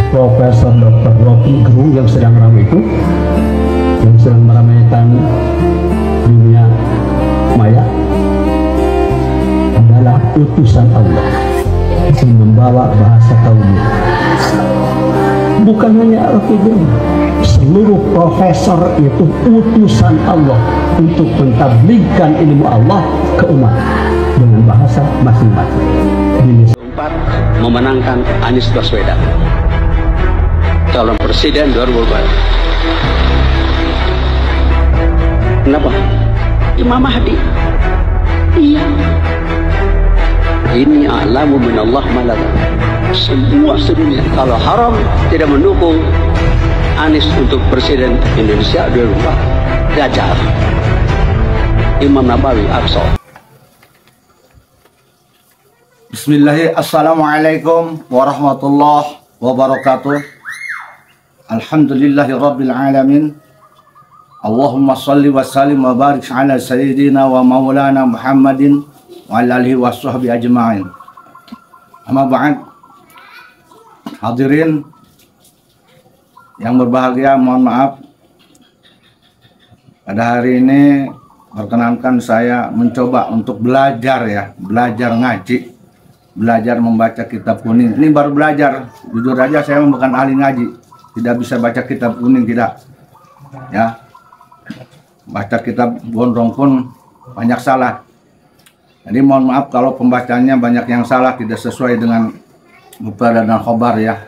Profesor Dr. Rocky Gerung yang sedang ramai itu, yang sedang meramaikan dunia maya, adalah utusan Allah yang membawa bahasa kaumnya. Bukan hanya Rocky Gerung, seluruh profesor itu utusan Allah untuk mentabligkan ilmu Allah ke umat dengan bahasa masing-masing. Memenangkan Anies Baswedan calon presiden 2024. Kenapa? Imam Mahdi. Iya. Ini a'lamu minallah malakan. Semua sedunia kalau haram tidak mendukung Anies untuk presiden Indonesia 2024. Dajjal. Imam Nabawi Aqsa. Bismillahirrahmanirrahim. Assalamualaikum warahmatullahi wabarakatuh. Alhamdulillahirabbil alamin. Allahumma shalli wa sallim wa barik ala sayyidina wa maulana Muhammadin wa ala alihi wa sahbihi ajma'in. Amma ba'd. Hadirin yang berbahagia, mohon maaf pada hari ini perkenankan saya mencoba untuk belajar ngaji, belajar membaca kitab kuning. Ini baru belajar, jujur aja saya bukan ahli ngaji, tidak bisa baca kitab kuning, tidak ya. Baca kitab gondrong pun banyak salah. Jadi mohon maaf kalau pembacanya banyak yang salah, tidak sesuai dengan mubtada dan khobar ya.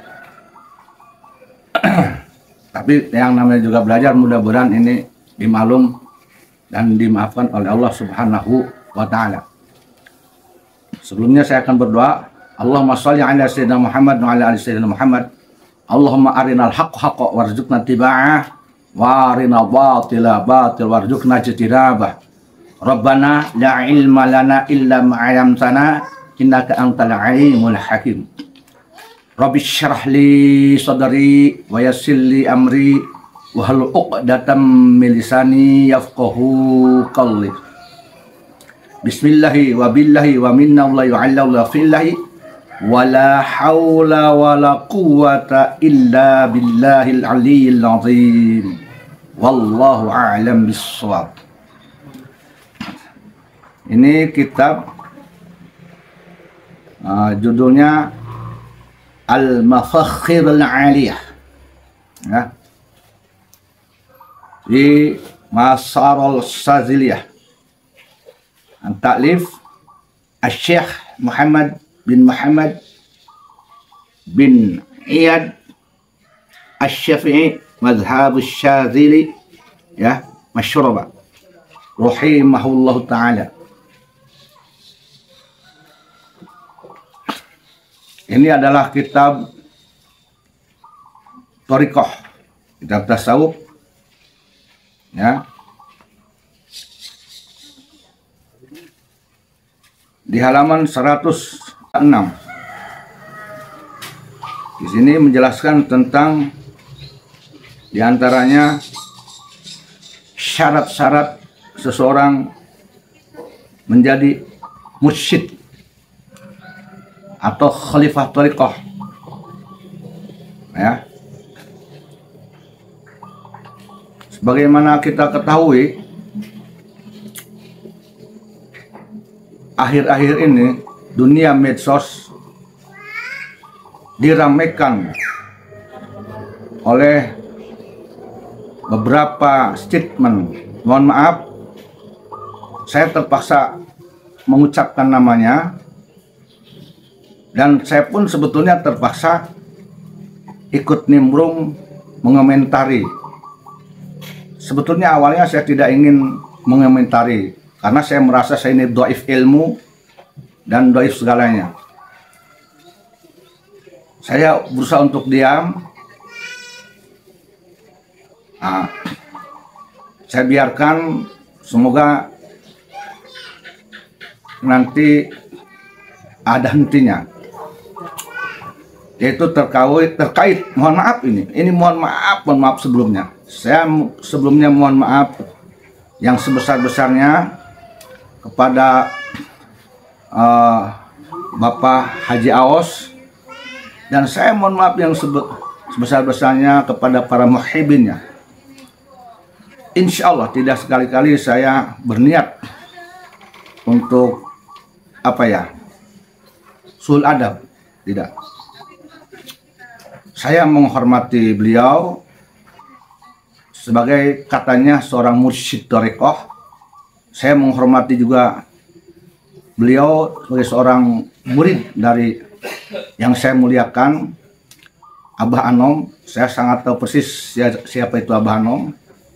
Tapi yang namanya juga belajar, mudah-mudahan ini dimaklum dan dimaafkan oleh Allah Subhanahu wa ta'ala. Sebelumnya saya akan berdoa. Allahumma shalli ala sayyidina Muhammad wa ala ali sayyidina Muhammad. Allahumma arinal haqqa haqqa warzuqna tiba'ah wa arinal batila batil warzuqna ijtinabah. Rabbana la ilma lana illa ma 'allamtana innaka antal alimul hakim. Rabbi syrah li sadri wa yassir li amri wahlul 'uqdatam min lisani yafqahu qawli. Bismillahi wa billahi wa minna wa yu'alla fillahi wa la hawla wa la quwwata illa billahil aliyyil azim. Wallahu a'lam bissawab. Ini kitab judulnya Al-Mafakhir Al-Aliyah ya, di Masarul Saziliyah, Ta'lif Al-Syekh Muhammad bin Iyad Al-Syafi'i Madhhab Al-Syazili ya, masyhur rahimahullah ta'ala. Ini adalah kitab Thariqah, kitab tasawuf ya. Di halaman 106. Di sini menjelaskan tentang diantaranya syarat-syarat seseorang menjadi mursyid atau khalifah thariqah ya. Sebagaimana kita ketahui, akhir-akhir ini dunia medsos diramaikan oleh beberapa statement. Mohon maaf, saya terpaksa mengucapkan namanya, dan saya pun sebetulnya terpaksa ikut nimbrung mengomentari. Sebetulnya awalnya saya tidak ingin mengomentari karena saya merasa saya ini dhaif ilmu dan dhaif segalanya. Saya berusaha untuk diam. Saya biarkan, semoga nanti ada hentinya. Yaitu terkait mohon maaf ini mohon maaf sebelumnya. Saya sebelumnya mohon maaf yang sebesar-besarnya kepada Bapak Haji Aos, dan saya mohon maaf yang sebesar-besarnya kepada para muhibbinnya. Insya Allah tidak sekali-kali saya berniat untuk suul adab, tidak. Saya menghormati beliau sebagai katanya seorang mursyid thariqah. Saya menghormati juga beliau sebagai seorang murid dari yang saya muliakan, Abah Anom. Saya sangat tahu persis siapa itu Abah Anom.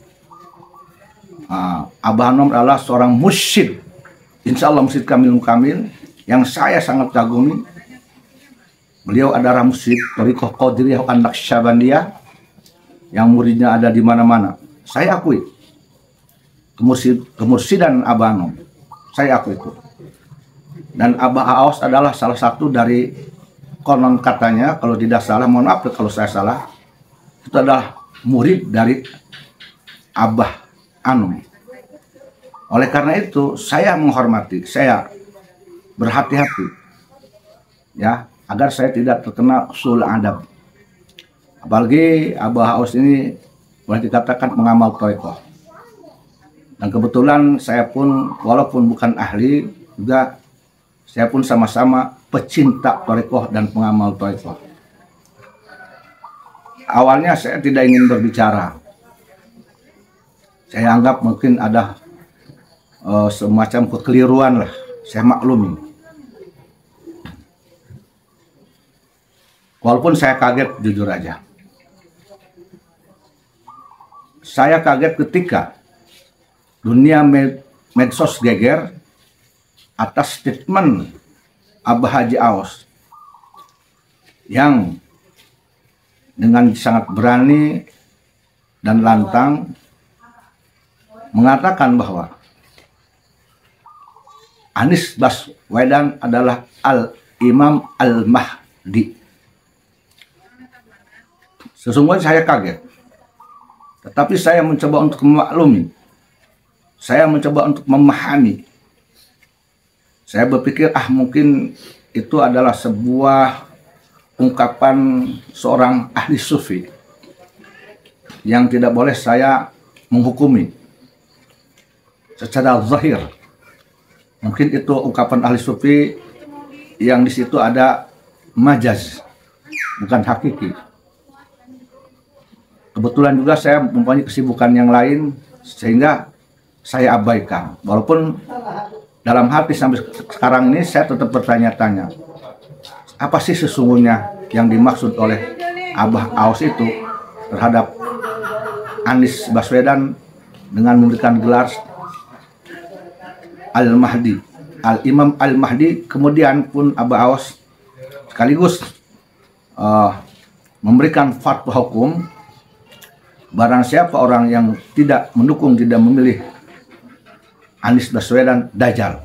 Abah Anom adalah seorang mursyid, insya Allah mursyid kamil yang saya sangat kagumi. Beliau adalah mursyid thariqah Qadiriyah An-Naqsyabandiyah yang muridnya ada di mana-mana. Saya akui kemursidan Abah Anom, saya akui itu. Dan Abah Aos adalah salah satu dari, konon katanya, kalau tidak salah, mohon maaf kalau saya salah, itu adalah murid dari Abah Anom. Oleh karena itu saya menghormati, saya berhati-hati ya, agar saya tidak terkena suul adab. Apalagi Abah Aus ini boleh dikatakan pengamal thariqah. Dan kebetulan saya pun walaupun bukan ahli juga, saya pun sama-sama pecinta thariqah dan pengamal thariqah. Awalnya saya tidak ingin berbicara. Saya anggap mungkin ada semacam kekeliruan lah, saya maklumi. Walaupun saya kaget, jujur aja. Saya kaget ketika dunia medsos geger atas statement Abah Haji Aos yang dengan sangat berani dan lantang mengatakan bahwa Anies Baswedan adalah Al-Imam Al-Mahdi. Sesungguhnya saya kaget, tetapi saya mencoba untuk memaklumi, saya mencoba untuk memahami. Saya berpikir mungkin itu adalah sebuah ungkapan seorang ahli sufi yang tidak boleh saya menghukumi secara zahir. Mungkin itu ungkapan ahli sufi yang di situ ada majaz, bukan hakiki. Kebetulan juga saya mempunyai kesibukan yang lain sehingga saya abaikan. Walaupun dalam hati sampai sekarang ini saya tetap bertanya-tanya, apa sih sesungguhnya yang dimaksud oleh Abah Aos itu terhadap Anies Baswedan dengan memberikan gelar Al-Mahdi, Al-Imam Al-Mahdi. Kemudian pun Abah Aos sekaligus memberikan fatwa hukum, barang siapa orang yang tidak mendukung, tidak memilih Anies Baswedan, dajjal.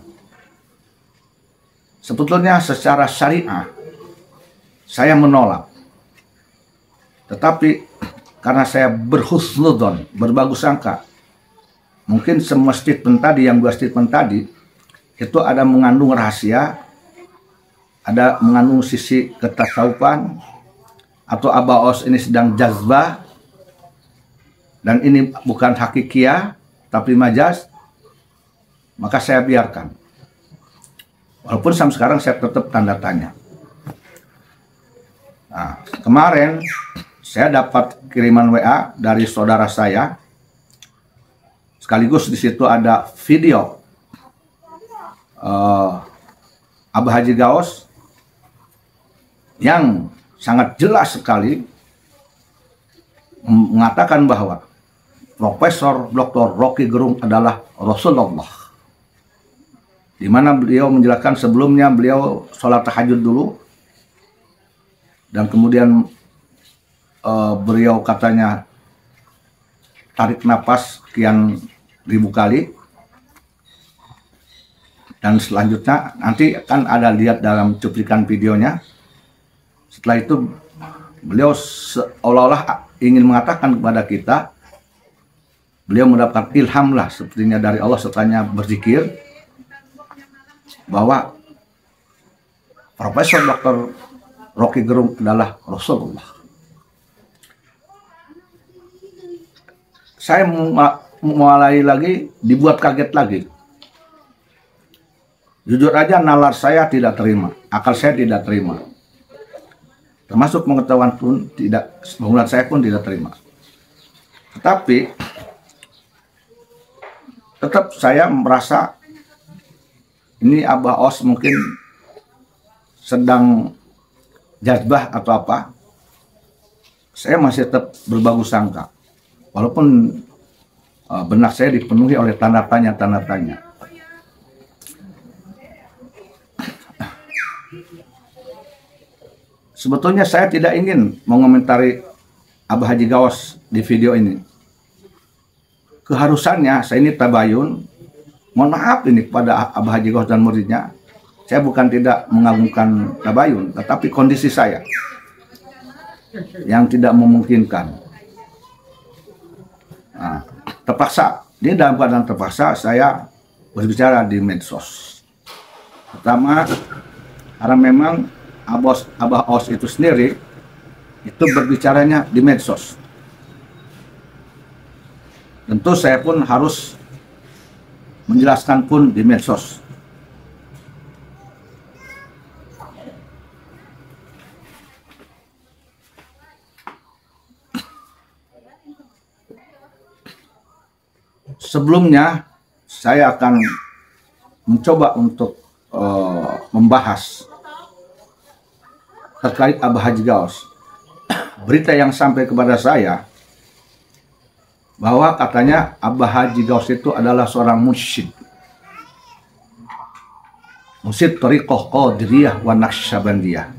Sebetulnya secara syariah saya menolak, tetapi karena saya berhusnudzon, berbagus sangka, mungkin semua statement tadi, yang dua statement tadi itu ada mengandung rahasia, ada mengandung sisi ketasawufan, atau Abah Aos ini sedang jazbah dan ini bukan hakikiyah tapi majaz, maka saya biarkan. Walaupun sampai sekarang saya tetap tanda tanya. Nah, kemarin saya dapat kiriman WA dari saudara saya, sekaligus di situ ada video Abah Haji Gaos yang sangat jelas sekali mengatakan bahwa Profesor Dr. Rocky Gerung adalah Rasulullah, di mana beliau menjelaskan sebelumnya beliau sholat tahajud dulu, dan kemudian beliau katanya tarik nafas sekian ribu kali, dan selanjutnya nanti kan ada lihat dalam cuplikan videonya. Setelah itu beliau seolah-olah ingin mengatakan kepada kita, beliau mendapatkan ilham lah sepertinya dari Allah setelahnya berzikir, bahwa Profesor Dr. Rocky Gerung adalah Rasulullah. saya mulai lagi dibuat kaget lagi. Jujur aja nalar saya tidak terima, akal saya tidak terima. Termasuk pengetahuan pun tidak, pengetahuan saya pun tidak terima. Tetapi tetap saya merasa ini Abah Os mungkin sedang jazbah atau apa. Saya masih tetap berbagus sangka. Walaupun benak saya dipenuhi oleh tanda tanya. Sebetulnya saya tidak ingin mengomentari Abah Haji Gaos di video ini. Keharusannya saya ini tabayun, mohon maaf ini kepada Abah Haji Gaos dan muridnya. Saya bukan tidak mengagungkan tabayun, tetapi kondisi saya yang tidak memungkinkan. Nah, terpaksa, ini dalam keadaan terpaksa saya berbicara di medsos. Pertama, karena memang Abah Os itu sendiri itu berbicaranya di medsos. Tentu saya pun harus menjelaskan pun di medsos. Sebelumnya saya akan mencoba untuk membahas terkait Abah Haji Gaos. Berita yang sampai kepada saya bahwa katanya Abah Haji Gaos itu adalah seorang mursyid Thariqah Qadiriyah wa Naqsyabandiyah.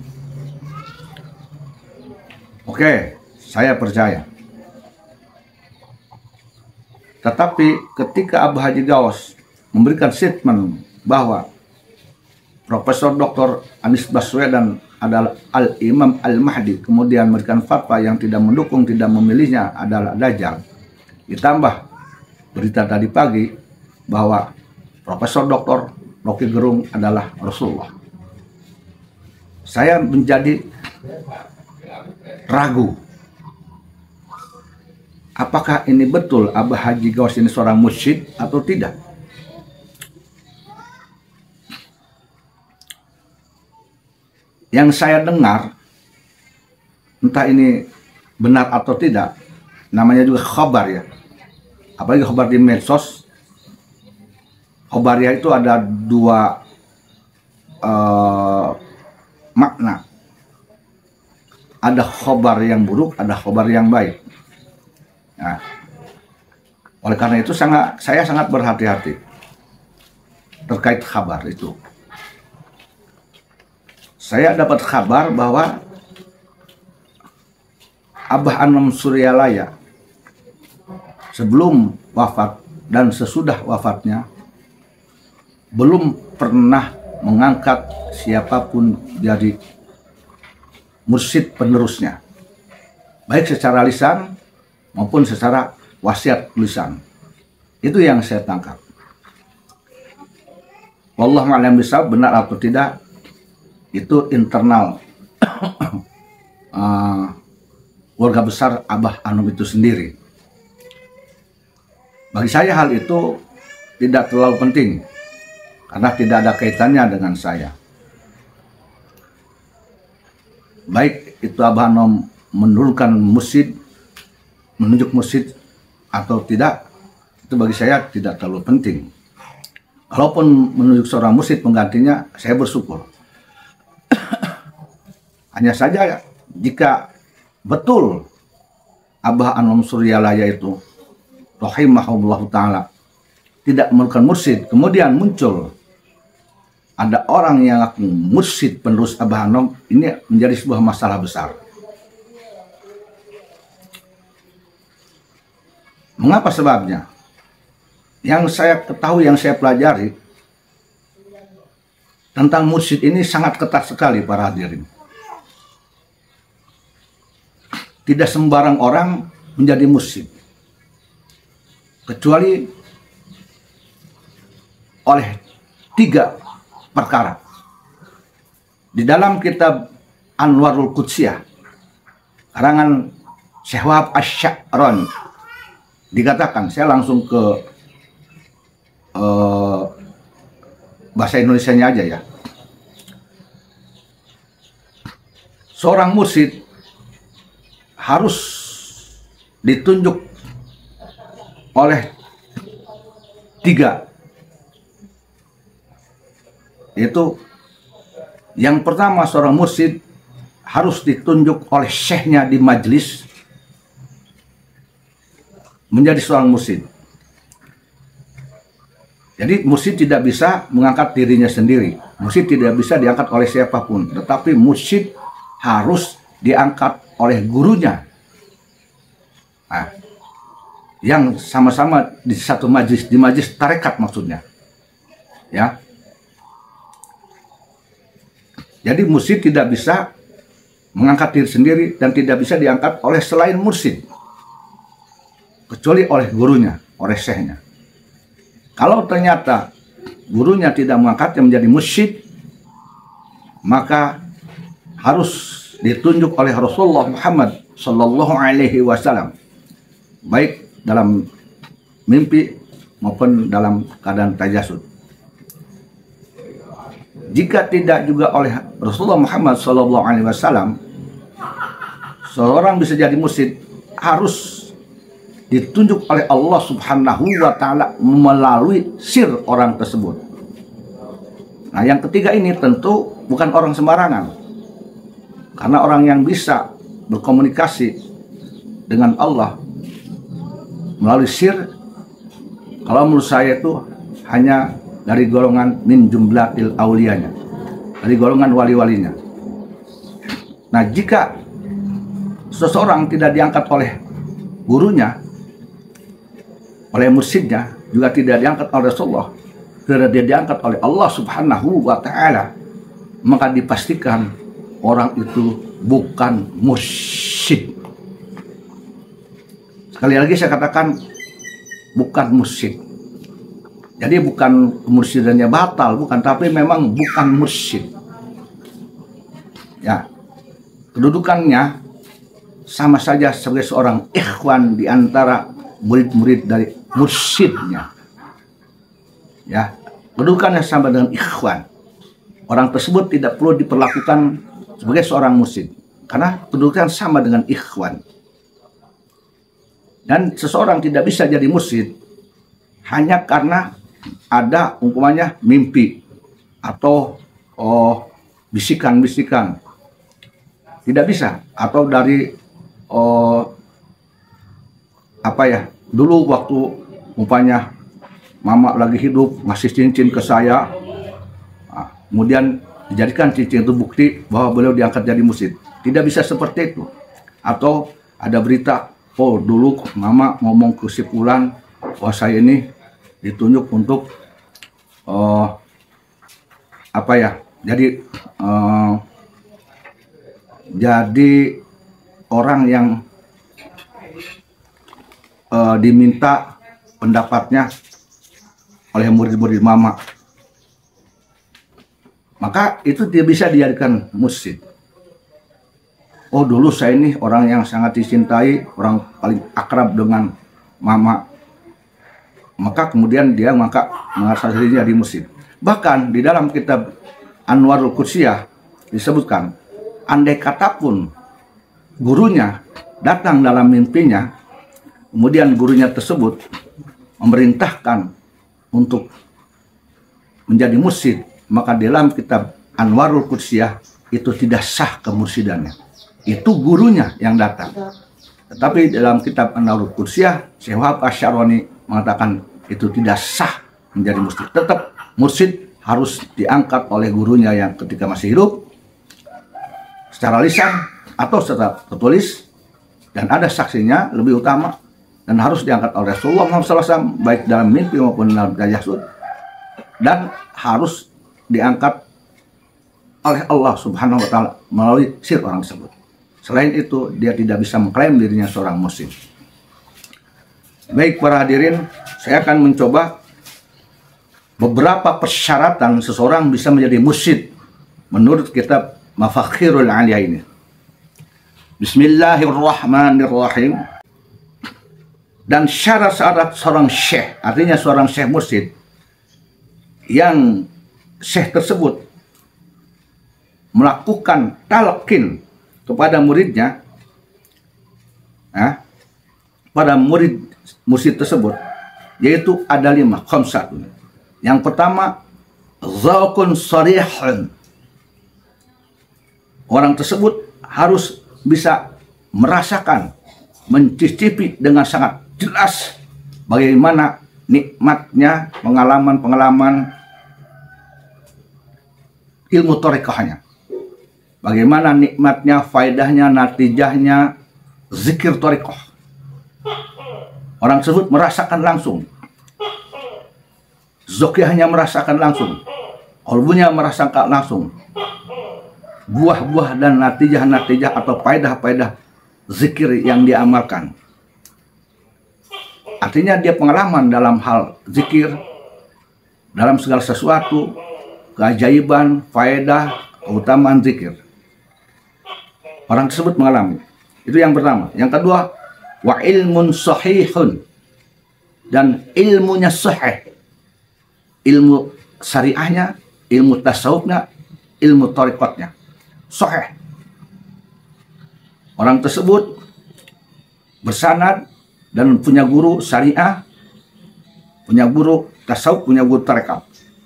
Oke, saya percaya. Tetapi ketika Abah Haji Gaos memberikan statement bahwa Profesor Dr. Anies Baswedan adalah Al-Imam Al-Mahdi, kemudian memberikan fatwa yang tidak mendukung, tidak memilihnya adalah Dajjal. Ditambah berita tadi pagi bahwa Profesor Dr. Rocky Gerung adalah Rasulullah. Saya menjadi ragu. Apakah ini betul Abah Haji Gaos ini seorang mursyid atau tidak? Yang saya dengar, entah ini benar atau tidak, namanya juga khabar ya. Apalagi khabar di medsos. Khabariyah itu ada dua makna. Ada khabar yang buruk, ada khabar yang baik. Nah, oleh karena itu saya sangat berhati-hati terkait kabar itu. Saya dapat kabar bahwa Abah Anom Suryalaya sebelum wafat dan sesudah wafatnya belum pernah mengangkat siapapun jadi mursyid penerusnya, baik secara lisan maupun secara wasiat tulisan. Itu yang saya tangkap. Wallahu a'lam bishawab, benar atau tidak itu internal keluarga besar Abah Anom itu sendiri. Bagi saya hal itu tidak terlalu penting karena tidak ada kaitannya dengan saya. Baik itu Abah Anom menurunkan mursyid, menunjuk mursyid atau tidak, itu bagi saya tidak terlalu penting. Kalaupun menunjuk seorang mursyid penggantinya, saya bersyukur. Hanya saja jika betul Abah Anom Suryalaya itu rahimahullah ta'ala tidak memerlukan mursyid, kemudian muncul ada orang yang ngaku mursyid penerus Abah Anom, ini menjadi sebuah masalah besar. Mengapa sebabnya? Yang saya ketahui, yang saya pelajari tentang mursyid ini sangat ketat sekali para hadirin. Tidak sembarang orang menjadi mursyid, kecuali oleh 3 perkara. Di dalam kitab Anwarul Qudsiyah karangan Syekh Wahab Asy-Sya'rani, dikatakan, saya langsung ke bahasa Indonesianya aja ya. Seorang mursyid harus ditunjuk oleh 3, yaitu yang pertama, seorang mursyid harus ditunjuk oleh syekhnya di majelis menjadi seorang mursyid. Jadi mursyid tidak bisa mengangkat dirinya sendiri, mursyid tidak bisa diangkat oleh siapapun, tetapi mursyid harus diangkat oleh gurunya. Nah, yang sama-sama di satu majelis, di majelis tarekat maksudnya, ya. Jadi mursyid tidak bisa mengangkat diri sendiri dan tidak bisa diangkat oleh selain mursyid, kecuali oleh gurunya, oleh syekhnya. Kalau ternyata gurunya tidak mengangkatnya menjadi mursyid, maka harus ditunjuk oleh Rasulullah Muhammad Sallallahu Alaihi Wasallam, baik dalam mimpi maupun dalam keadaan tajasud. Jika tidak juga oleh Rasulullah Muhammad Sallallahu Alaihi Wasallam, seorang bisa jadi mursyid harus ditunjuk oleh Allah Subhanahu wa Ta'ala melalui sir orang tersebut. Nah, yang ketiga ini tentu bukan orang sembarangan, karena orang yang bisa berkomunikasi dengan Allah melalui sir, kalau menurut saya itu hanya dari golongan min jumlatil auliyanya, dari golongan wali-walinya. Nah, jika seseorang tidak diangkat oleh gurunya, oleh mursyidnya, juga tidak diangkat oleh Rasulullah, tidak diangkat oleh Allah Subhanahu wa Ta'ala, maka dipastikan orang itu bukan mursyid. Sekali lagi saya katakan, bukan mursyid. Jadi bukan kemursidannya batal, bukan, tapi memang bukan mursyid. Ya, kedudukannya sama saja sebagai seorang ikhwan di antara murid-murid dari mursyidnya. Ya, kedudukannya sama dengan ikhwan. Orang tersebut tidak perlu diperlakukan sebagai seorang mursyid, karena kedudukan sama dengan ikhwan. Dan seseorang tidak bisa jadi mursyid hanya karena ada umpamanya mimpi atau bisikan-bisikan, tidak bisa. Atau dari dulu waktu umpamanya mama lagi hidup ngasih cincin ke saya, kemudian dijadikan cincin itu bukti bahwa beliau diangkat jadi mursyid. Tidak bisa seperti itu. Atau ada berita, oh dulu mama ngomong ke si fulan, wah saya ini ditunjuk untuk jadi orang yang diminta pendapatnya oleh murid-murid mama. Maka itu dia bisa dijadikan mursyid. Oh dulu saya ini orang yang sangat dicintai, orang paling akrab dengan mama. Maka kemudian dia merasa dirinya di mursyid. Bahkan di dalam kitab Anwarul Qudsiyah disebutkan, andai kata pun gurunya datang dalam mimpinya, kemudian gurunya tersebut memerintahkan untuk menjadi mursyid, maka dalam kitab Anwarul Qudsiyah itu tidak sah kemursidannya. Itu gurunya yang datang. Tetapi dalam kitab Anwarul Qudsiyah, Syekh Wahab Asy-Syaroni mengatakan itu tidak sah menjadi mursyid. Tetap mursyid harus diangkat oleh gurunya yang ketika masih hidup, secara lisan atau secara tertulis, dan ada saksinya lebih utama, dan harus diangkat oleh Rasulullah SAW baik dalam mimpi maupun dalam tajasud, dan harus diangkat oleh Allah Subhanahu wa Ta'ala melalui sir orang tersebut. Selain itu, dia tidak bisa mengklaim dirinya seorang mursyid. Baik para hadirin, saya akan mencoba beberapa persyaratan seseorang bisa menjadi mursyid menurut kitab Mafakhirul Aliyah ini. Bismillahirrahmanirrahim. Dan syarat-syarat seorang syekh, artinya seorang syekh mursyid, yang syekh tersebut melakukan talqin kepada muridnya, pada murid mursyid tersebut, yaitu ada 5 khamsatun. Yang pertama, zauqun sarihun. Orang tersebut harus bisa merasakan, mencicipi dengan sangat jelas bagaimana nikmatnya pengalaman-pengalaman ilmu thariqahnya. Bagaimana nikmatnya, faedahnya, natijahnya zikir thariqah. Orang tersebut merasakan langsung. Zokiahnya merasakan langsung. Qalbunya merasakan langsung. Buah-buah dan natijah-natijah atau faedah-faedah zikir yang diamalkan. Artinya dia pengalaman dalam hal zikir, dalam segala sesuatu, keajaiban, faedah, keutamaan zikir. Orang tersebut mengalami. Itu yang pertama. Yang kedua, wa ilmun sahihun. Dan ilmunya sahih. Ilmu syariahnya, ilmu tasawufnya, ilmu thariqatnya sahih. Orang tersebut bersanad dan punya guru syariah, punya guru tasawuf, punya guru thariqat.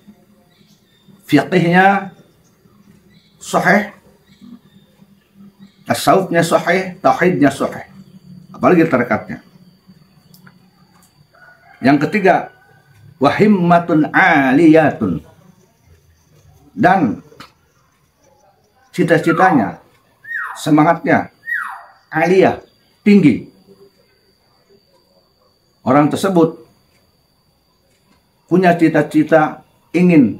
Fiqihnya sahih, tasawufnya sahih, tauhidnya sahih, apalagi thariqatnya. Yang ketiga, wahimmatun aliyatun, dan cita-citanya, semangatnya aliyah, tinggi. Orang tersebut punya cita-cita ingin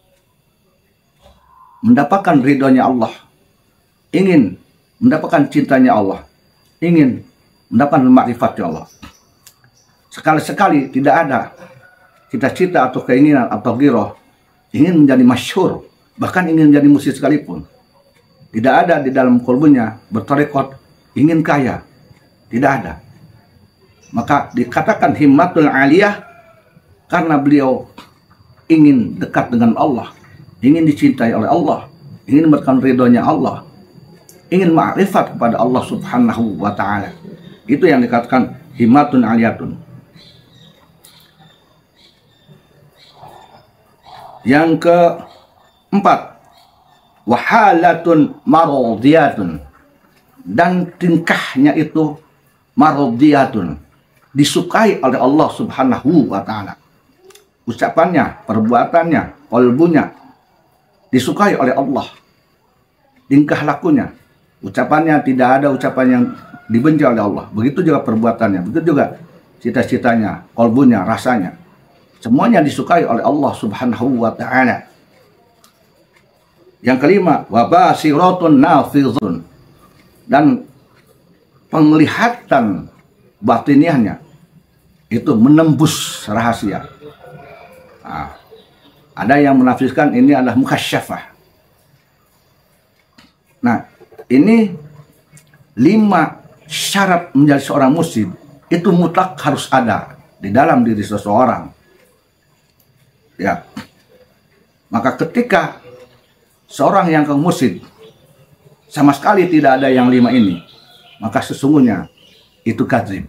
mendapatkan ridhonya Allah, ingin mendapatkan cintanya Allah, ingin mendapatkan ma'rifatnya Allah. Sekali-sekali tidak ada cita-cita atau keinginan atau giroh ingin menjadi masyhur, bahkan ingin menjadi mursyid sekalipun. Tidak ada di dalam qalbunya bertarekat ingin kaya, tidak ada. Maka dikatakan himmatul aliyah karena beliau ingin dekat dengan Allah, ingin dicintai oleh Allah, ingin mendapatkan ridhonya Allah, ingin ma'rifat kepada Allah Subhanahu wa ta'ala. Itu yang dikatakan himmatun aliyatun. Yang keempat, wahalatun marodiyatun, dan tingkahnya itu marodiyatun, disukai oleh Allah Subhanahu wa ta'ala. Ucapannya, perbuatannya, qalbunya disukai oleh Allah. Tingkah lakunya, ucapannya tidak ada ucapan yang dibenci oleh Allah. Begitu juga perbuatannya, begitu juga cita-citanya, qalbunya, rasanya. Semuanya disukai oleh Allah Subhanahu wa ta'ala. Yang kelima, wabasiratun nafizun, dan penglihatan batiniahnya itu menembus rahasia. Nah, ada yang menafsirkan ini adalah mukhasyafah. Nah, ini 5 syarat menjadi seorang mursyid itu mutlak harus ada di dalam diri seseorang. Ya, maka ketika seorang yang ke mursyid sama sekali tidak ada yang 5 ini, maka sesungguhnya itu kadzib.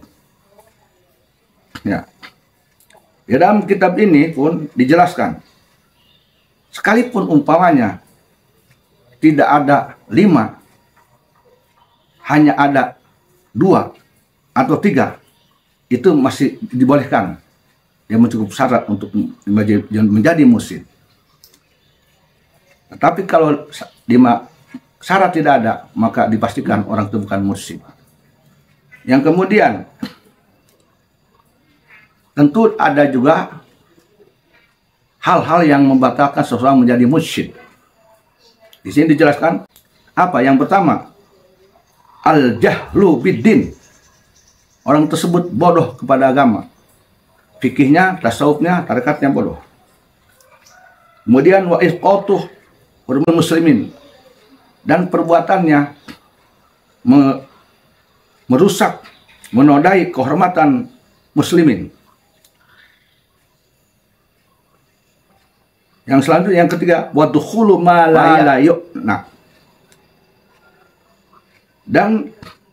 Ya. Di dalam kitab ini pun dijelaskan, sekalipun umpamanya tidak ada 5, hanya ada 2 atau 3, itu masih dibolehkan. Dia mencukup syarat untuk menjadi mursyid. Tetapi kalau 5 syarat tidak ada, maka dipastikan orang itu bukan mursyid. Yang kemudian, tentu ada juga hal-hal yang membatalkan seseorang menjadi mursyid. Di sini dijelaskan apa? Yang pertama, al-jahlu biddin. Orang tersebut bodoh kepada agama. Fikihnya, tasawufnya, tarekatnya bodoh. Kemudian wa isqatuh hurmul muslimin, dan perbuatannya merusak, menodai kehormatan muslimin. Yang selanjutnya yang ketiga, wa dukhulu ma la yu'na. Dan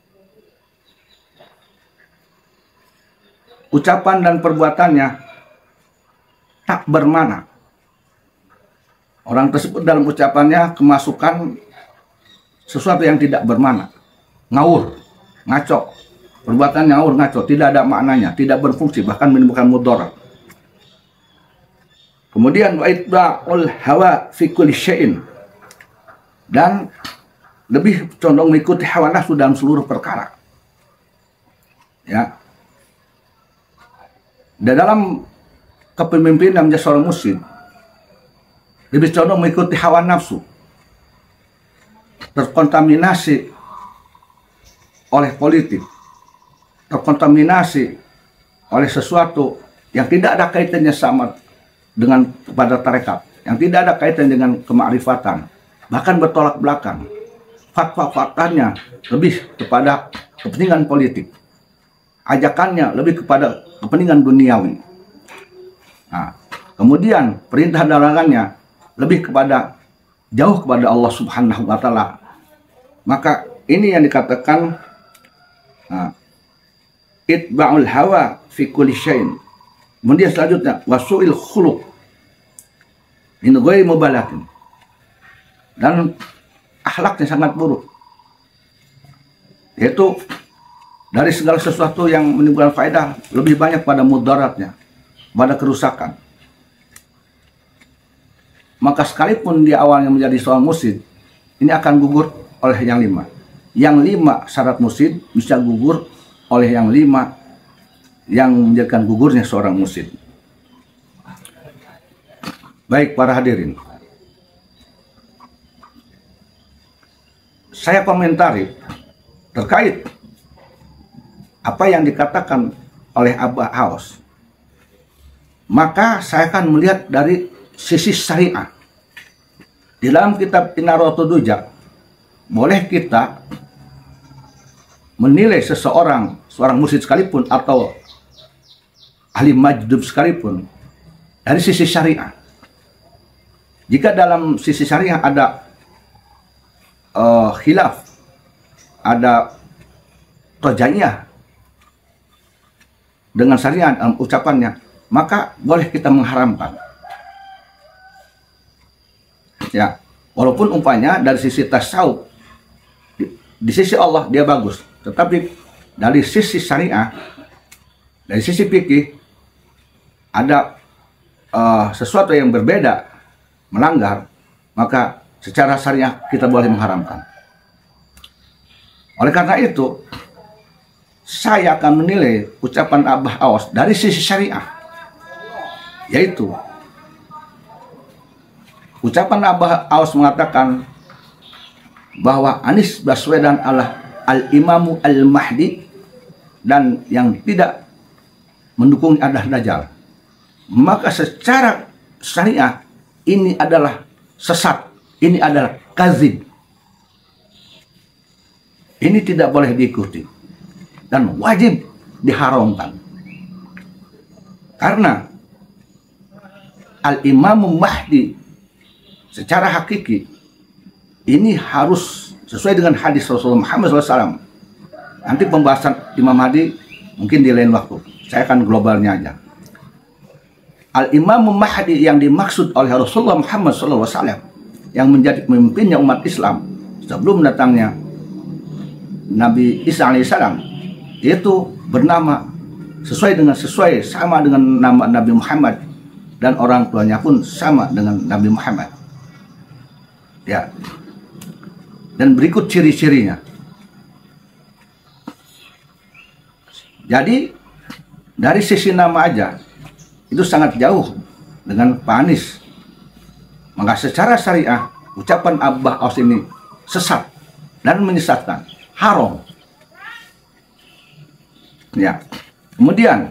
ucapan dan perbuatannya tak bermakna. Orang tersebut dalam ucapannya kemasukan sesuatu yang tidak bermakna, ngawur, ngaco. Perbuatan ngawur, ngaco, tidak ada maknanya, tidak berfungsi, bahkan menimbulkan mudarat. Kemudian wa itba'ul hawa fi kulli syai'in, dan lebih condong mengikuti hawa nafsu dalam seluruh perkara. Ya. Dan dalam kepemimpinan menjadi seorang muslim lebih condong mengikuti hawa nafsu, terkontaminasi oleh politik, terkontaminasi oleh sesuatu yang tidak ada kaitannya sama dengan kepada tarekat, yang tidak ada kaitan dengan kemakrifatan, bahkan bertolak belakang. Fatwa-fatwanya lebih kepada kepentingan politik, ajakannya lebih kepada kepentingan duniawi. Nah, kemudian perintah dan larangannya lebih kepada jauh kepada Allah Subhanahu wa taala. Maka ini yang dikatakan itba'ul hawa fi kulli syai'in. Kemudian selanjutnya wasu'il khuluq min ghairi mubalatin, dan akhlaknya sangat buruk, yaitu dari segala sesuatu yang menimbulkan faedah lebih banyak pada mudaratnya, pada kerusakan. Maka sekalipun di awalnya menjadi seorang muslim, ini akan gugur oleh yang 5. Yang 5 syarat muslim bisa gugur oleh yang 5 yang menjadikan gugurnya seorang muslim. Baik para hadirin, saya komentari terkait apa yang dikatakan oleh Abah Aos. Maka saya akan melihat dari sisi syariah. Di dalam kitab Inaratul Dujak, boleh kita menilai seorang muslim sekalipun atau ahli majdub sekalipun dari sisi syariah. Jika dalam sisi syariah ada khilaf, ada tojaiyah dengan syariah dalam ucapannya, maka boleh kita mengharamkan. Ya, walaupun umpamanya dari sisi tasawuf, di sisi Allah dia bagus, tetapi dari sisi syariah, dari sisi fikih, ada sesuatu yang berbeda, melanggar, maka secara syariah kita boleh mengharamkan. Oleh karena itu, saya akan menilai ucapan Abah Aos dari sisi syariah, yaitu ucapan Abah Aos mengatakan bahwa Anies Baswedan adalah al-imamu al-mahdi, dan yang tidak mendukung adalah Dajjal. Maka secara syariah ini adalah sesat, ini adalah kadzib. Ini tidak boleh diikuti dan wajib diharamkan. Karena Al-Imam Mahdi secara hakiki ini harus sesuai dengan hadis Rasulullah Muhammad SAW. Nanti pembahasan Imam Mahdi mungkin di lain waktu. Saya akan globalnya aja. Al-Imam Mahdi yang dimaksud oleh Rasulullah Muhammad SAW yang menjadi pemimpinnya umat Islam sebelum datangnya Nabi Isa alaihissalam, itu bernama sesuai sama dengan nama Nabi Muhammad, dan orang tuanya pun sama dengan Nabi Muhammad. Ya. Dan berikut ciri-cirinya. Jadi dari sisi nama aja itu sangat jauh dengan Pak Anies. Maka secara syariah ucapan Abah Aos ini sesat dan menyesatkan, haram. Ya. Kemudian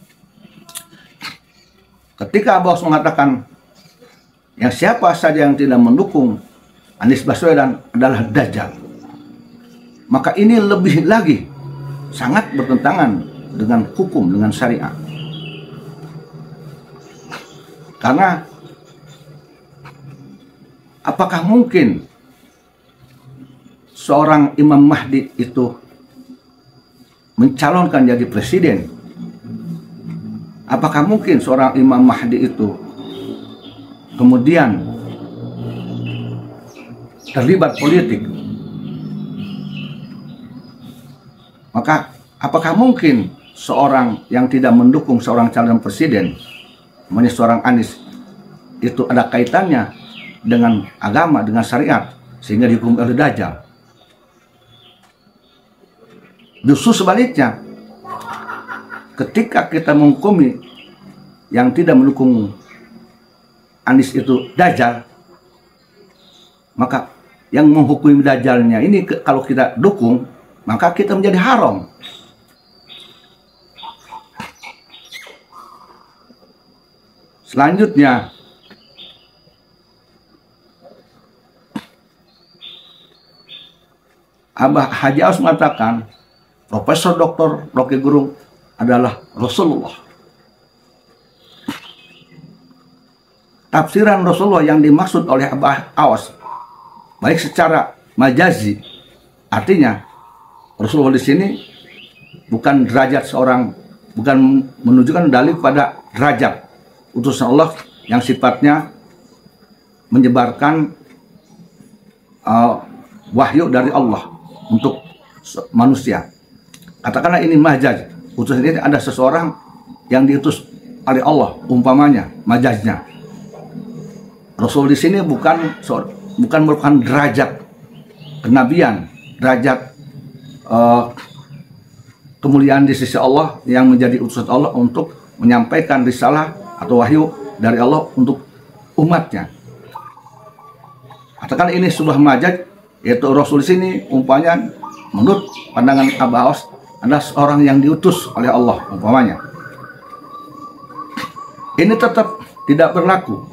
ketika Abah Aos mengatakan yang siapa saja yang tidak mendukung Anies Baswedan adalah Dajjal, maka ini lebih lagi sangat bertentangan dengan hukum, dengan syariat. Karena apakah mungkin seorang Imam Mahdi itu mencalonkan jadi presiden? Apakah mungkin seorang Imam Mahdi itu kemudian terlibat politik? Maka apakah mungkin seorang yang tidak mendukung seorang calon presiden, namanya seorang Anies, itu ada kaitannya dengan agama, dengan syariat, sehingga dihukum oleh Dajjal? Justru sebaliknya, ketika kita menghukumi yang tidak mendukung Anies itu Dajjal, maka yang menghukumi Dajjalnya ini kalau kita dukung, maka kita menjadi haram. Selanjutnya, Abah Haji Aus mengatakan Profesor Dr. Roky Gerung adalah Rasulullah. Tafsiran Rasulullah yang dimaksud oleh Abah Aus baik secara majazi, artinya Rasulullah di sini bukan derajat seorang, bukan menunjukkan dalil pada derajat utusan Allah yang sifatnya menyebarkan wahyu dari Allah untuk manusia. Katakanlah ini majaz, utusan ini ada seseorang yang diutus oleh Allah, umpamanya majaznya. Rasul di sini bukan merupakan derajat kenabian, derajat kemuliaan di sisi Allah yang menjadi utusan Allah untuk menyampaikan risalah atau wahyu dari Allah untuk umatnya. Katakan ini sebuah majaz, yaitu Rasul di sini umpamanya menurut pandangan Abah Aus adalah seorang yang diutus oleh Allah umpamanya. Ini tetap tidak berlaku.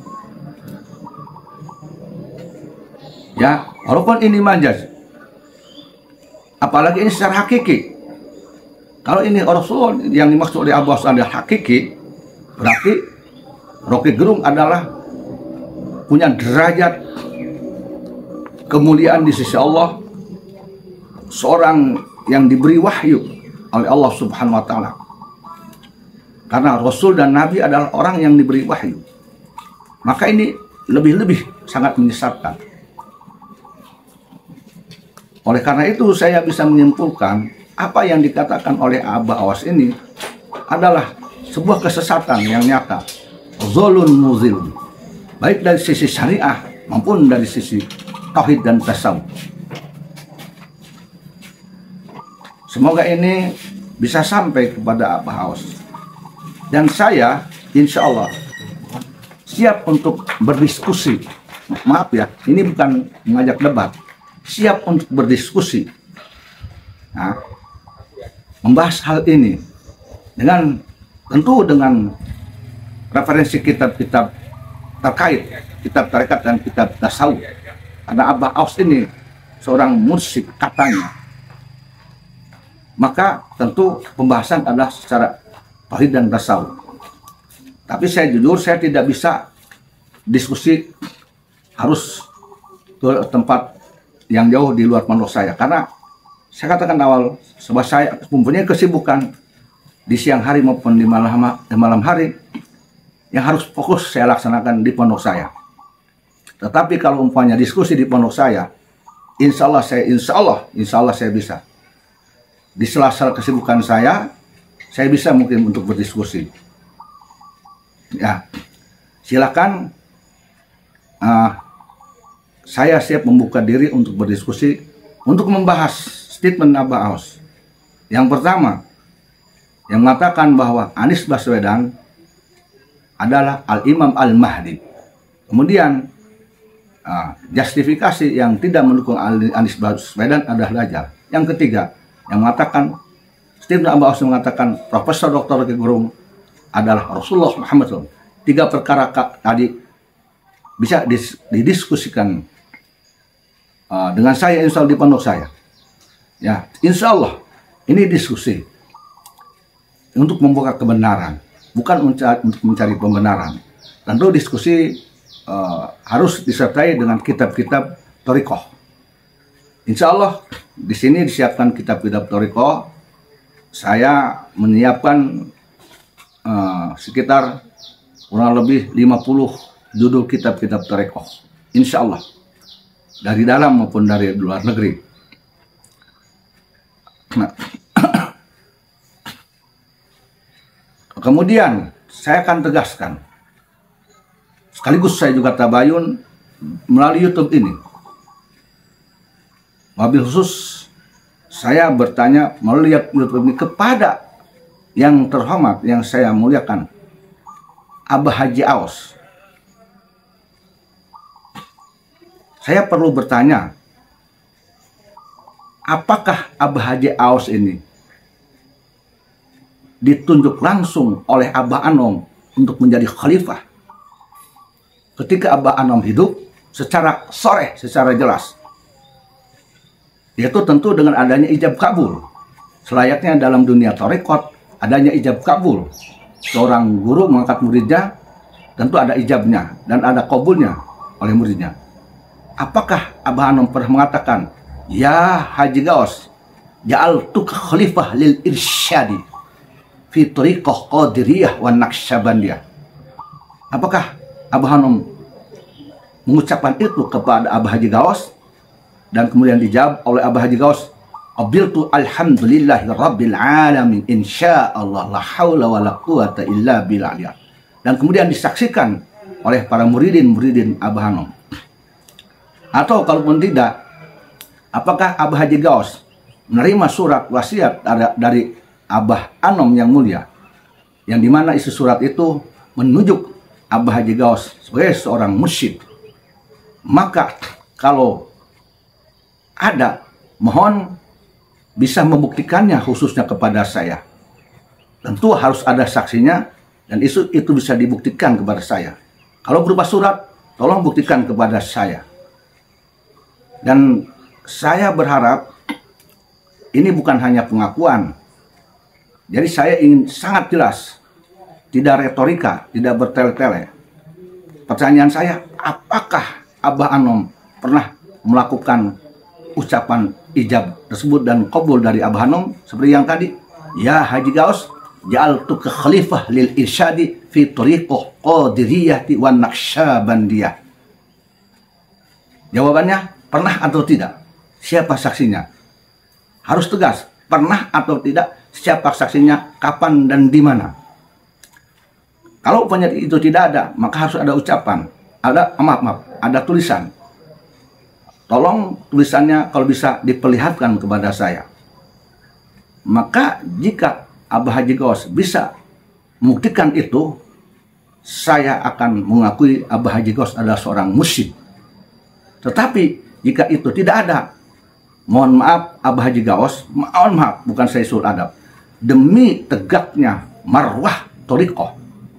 Ya, walaupun ini majaz. Apalagi ini secara hakiki. Kalau ini Rasul yang dimaksud oleh Abah Aus adalah hakiki, berarti Roky Gerung adalah punya derajat kemuliaan di sisi Allah, seorang yang diberi wahyu oleh Allah Subhanahu wa Ta'ala. Karena Rasul dan Nabi adalah orang yang diberi wahyu, maka ini lebih-lebih sangat menyesatkan. Oleh karena itu saya bisa menyimpulkan apa yang dikatakan oleh Abah Aus ini adalah sebuah kesesatan yang nyata, zolun muzil, baik dari sisi syariah maupun dari sisi tauhid dan tasawuf. Semoga ini bisa sampai kepada Abah Aus. Dan saya insya Allah siap untuk berdiskusi. Maaf ya, ini bukan mengajak debat. Siap untuk berdiskusi. Nah, membahas hal ini dengan tentu dengan referensi kitab-kitab terkait, kitab tarekat dan kitab tasawuf. Karena Abah Aus ini seorang mursik katanya. Maka tentu pembahasan adalah secara tauhid dan tasawuf. Tapi saya jujur, saya tidak bisa diskusi harus ke tempat yang jauh di luar pondok saya. Karena saya katakan awal, sebab saya mempunyai kesibukan di siang hari maupun di malam hari yang harus fokus saya laksanakan di pondok saya. Tetapi kalau umpamanya diskusi di pondok saya, insya Allah saya bisa. Di sela-sela kesibukan saya bisa mungkin untuk berdiskusi. Ya, silakan. Saya siap membuka diri untuk berdiskusi, untuk membahas statement Abah Aus. Yang pertama, yang mengatakan bahwa Anies Baswedan adalah Al-Imam Al-Mahdi. Kemudian, justifikasi yang tidak mendukung Anies Baswedan adalah Dajjal. Yang ketiga, yang mengatakan, statement Abah Aus mengatakan Profesor Dr. Roky Gerung adalah Rasulullah Muhammad SAW. Tiga perkara tadi bisa didiskusikan dengan saya insya Allah di pondok saya. Ya, insya Allah ini diskusi. untuk membuka kebenaran, bukan untuk mencari pembenaran. Tentu diskusi harus disertai dengan kitab-kitab thariqah. Insya Allah di sini disiapkan kitab-kitab thariqah. Saya menyiapkan sekitar kurang lebih 50 judul kitab-kitab thariqah. Insya Allah dari dalam maupun dari luar negeri. Nah, kemudian saya akan tegaskan, sekaligus saya juga tabayun melalui YouTube ini. Wabil khusus saya bertanya melalui YouTube ini kepada yang terhormat, yang saya muliakan, Abah Haji Aos. Saya perlu bertanya, apakah Abah Haji Aos ini ditunjuk langsung oleh Abah Anom untuk menjadi khalifah ketika Abah Anom hidup secara sharih, secara jelas, yaitu tentu dengan adanya ijab kabul. Selayaknya dalam dunia thariqat adanya ijab kabul, seorang guru mengangkat muridnya tentu ada ijabnya dan ada kabulnya oleh muridnya. Apakah Abah Anom pernah mengatakan, ya Haji Gaos, ja'altuka khalifah lil irsyadi fi tariqah qadiriyah wa naqsyabandiyah? Apakah Abah Anom mengucapkan itu kepada Abah Haji Gaos? Dan kemudian dijawab oleh Abah Haji Gaos, qabiltu alhamdulillahi rabbil alamin insyaallah la haula wa la quwata illa billah. Dan kemudian disaksikan oleh para muridin Abah Anom. Atau kalaupun tidak, apakah Abah Haji Gaos menerima surat wasiat dari Abah Anom yang mulia, yang dimana isi surat itu menunjuk Abah Haji Gaos sebagai seorang mursyid? Maka kalau ada, mohon bisa membuktikannya khususnya kepada saya. Tentu harus ada saksinya dan itu bisa dibuktikan kepada saya. Kalau berupa surat, tolong buktikan kepada saya. Dan saya berharap ini bukan hanya pengakuan. Jadi saya ingin sangat jelas, tidak retorika, tidak bertele-tele. Pertanyaan saya, apakah Abah Anom pernah melakukan ucapan ijab tersebut dan qabul dari Abah Anom seperti yang tadi? Ya Haji Gaos, ja'altuka khalifah lil irsyadi fi tariqah qadiriyati wa naqsyabandiyah. Jawabannya, pernah atau tidak? Siapa saksinya? Harus tegas, pernah atau tidak? Siapa saksinya? Kapan dan di mana? Kalau itu tidak ada, maka harus ada ucapan, ada tulisan. Tolong tulisannya kalau bisa diperlihatkan kepada saya. Maka jika Abah Haji Gaos bisa membuktikan itu, saya akan mengakui Abah Haji Gaos adalah seorang mursyid. Tetapi jika itu tidak ada, mohon maaf Abah Haji Gaos, mohon maaf, bukan saya suul adab, demi tegaknya marwah thariqah,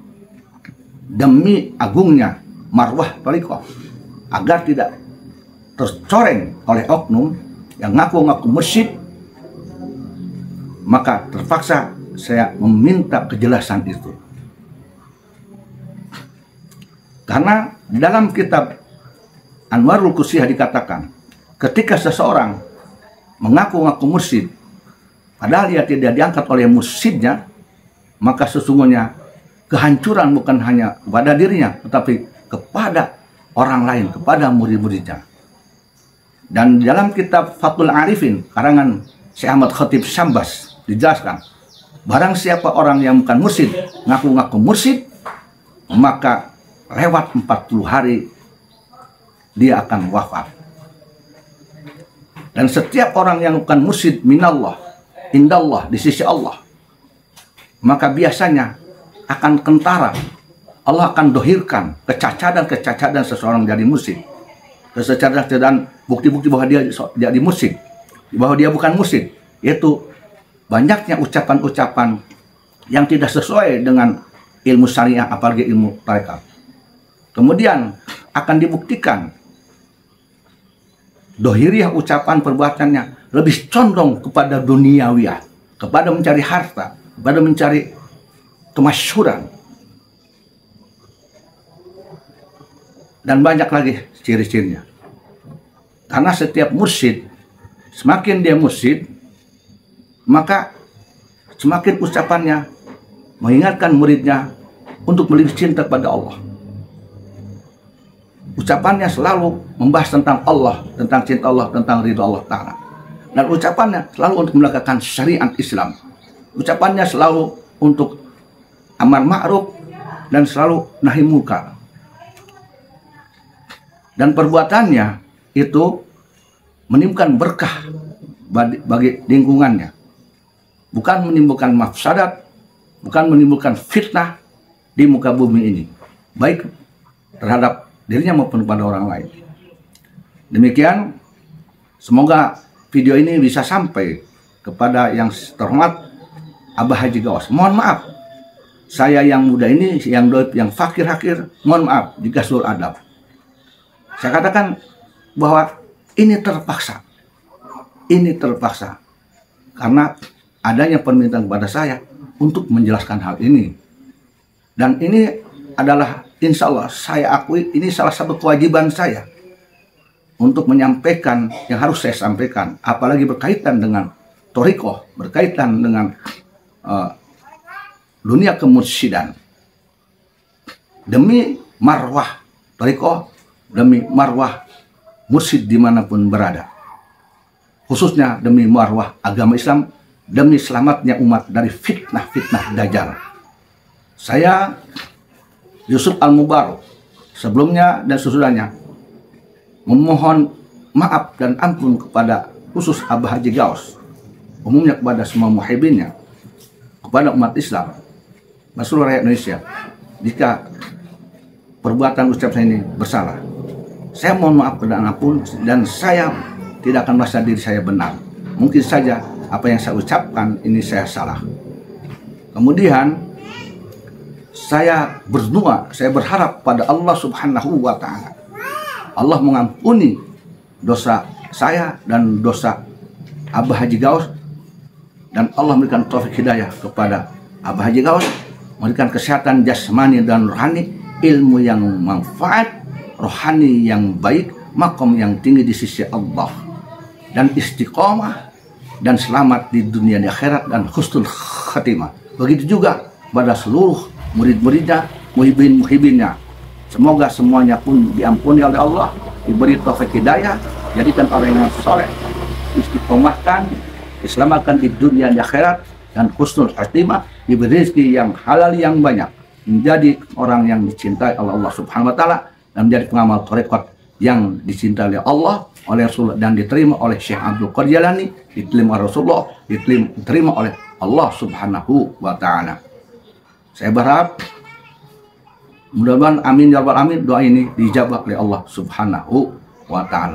demi agungnya marwah thariqah, agar tidak tercoreng oleh oknum yang ngaku-ngaku mursyid, maka terpaksa saya meminta kejelasan itu. Karena dalam kitab Anwarul Qusiyah dikatakan, ketika seseorang mengaku-ngaku mursyid, padahal dia tidak diangkat oleh mursyidnya, maka sesungguhnya kehancuran bukan hanya kepada dirinya, tetapi kepada orang lain, kepada murid-muridnya. Dan dalam kitab Fathul Arifin, karangan Syekh Ahmad Khatib Syambas, dijelaskan, barang siapa orang yang bukan mursyid, ngaku-ngaku mursyid, maka lewat 40 hari dia akan wafat. Dan setiap orang yang bukan mursyid minallah, indallah, di sisi Allah, maka biasanya akan kentara. Allah akan dohirkan kecacadan seseorang jadi mursyid. Kecacadan bukti-bukti bahwa dia jadi mursyid, bahwa dia bukan mursyid, yaitu banyaknya ucapan-ucapan yang tidak sesuai dengan ilmu syariah, apalagi ilmu tarekat. Kemudian akan dibuktikan dohiriah ucapan perbuatannya lebih condong kepada duniawiyah, kepada mencari harta, pada mencari kemasyhuran. Dan banyak lagi ciri-cirinya. Karena setiap mursyid, semakin dia mursyid, maka semakin ucapannya mengingatkan muridnya untuk lebih cinta kepada Allah. Ucapannya selalu membahas tentang Allah, tentang cinta Allah, tentang ridha Allah Ta'ala. Dan ucapannya selalu untuk melakukan syariat Islam. Ucapannya selalu untuk amar ma'ruf dan selalu nahi munkar. Dan perbuatannya itu menimbulkan berkah bagi lingkungannya. Bukan menimbulkan mafsadat, bukan menimbulkan fitnah di muka bumi ini, baik terhadap dirinya maupun pada orang lain. Demikian, semoga video ini bisa sampai kepada yang terhormat Abah Haji Gaos. Mohon maaf, saya yang muda ini, yang doib, yang fakir-hakir, mohon maaf jika suruh adab. Saya katakan bahwa ini terpaksa. Ini terpaksa. Karena adanya permintaan kepada saya untuk menjelaskan hal ini. Dan ini adalah insya Allah saya akui ini salah satu kewajiban saya untuk menyampaikan yang harus saya sampaikan. Apalagi berkaitan dengan thariqah, berkaitan dengan dunia kemursyidan. Demi marwah thariqah, demi marwah mursyid dimanapun berada, khususnya demi marwah agama Islam, demi selamatnya umat dari fitnah-fitnah dajjal. Saya Yusuf Al-Mubarak sebelumnya dan sesudahnya memohon maaf dan ampun kepada khusus Abah Haji Gaos, umumnya kepada semua muhibinnya, kepada umat Islam dan seluruh rakyat Indonesia, jika perbuatan ucap saya ini bersalah. Saya mohon maaf dan ampun, dan saya tidak akan merasa diri saya benar. Mungkin saja apa yang saya ucapkan ini saya salah. Kemudian saya berdoa, saya berharap pada Allah Subhanahu wa Ta'ala, Allah mengampuni dosa saya dan dosa Abah Haji Gaos, dan Allah memberikan taufik hidayah kepada Abah Haji Gaos, memberikan kesehatan jasmani dan rohani, ilmu yang manfaat, rohani yang baik, makom yang tinggi di sisi Allah, dan istiqomah dan selamat di dunia dan akhirat, dan husnul khatimah. Begitu juga pada seluruh murid-muridnya, muhibin-muhibinnya. Semoga semuanya pun diampuni oleh Allah, diberi taufik hidayah, jadikan orang yang soleh, istiqomahkan, diselamatkan di dunia dan akhirat, dan husnul khatimah, diberi rezeki yang halal yang banyak, menjadi orang yang dicintai oleh Allah Subhanahu wa Ta'ala, dan menjadi pengamal thariqat yang dicintai oleh Allah, oleh Rasulullah, dan diterima oleh Syekh Abdul Qadir Jailani, diterima oleh Rasulullah, diterima oleh Allah Subhanahu wa Ta'ala. Saya berharap mudah-mudahan amin ya rabbal alamin, doa ini dijabah oleh Allah Subhanahu wa Ta'ala.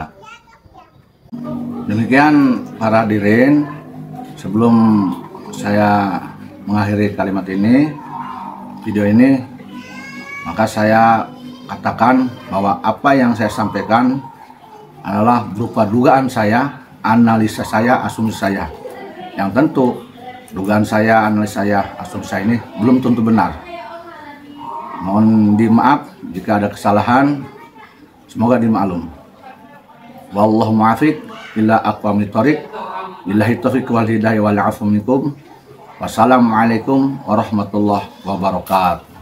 Demikian para hadirin, sebelum saya mengakhiri kalimat ini, video ini, maka saya katakan bahwa apa yang saya sampaikan adalah berupa dugaan saya, analisa saya, asumsi saya. Yang tentu dugaan saya, analisa saya, asumsi saya ini belum tentu benar. Mohon dimaaf jika ada kesalahan, semoga dimaklum. Wallahu muwaffiq ila aqwamit thoriq. Billahi taufiq wal hidayah wal 'afwu minkum. Wassalamualaikum warahmatullahi wabarakatuh.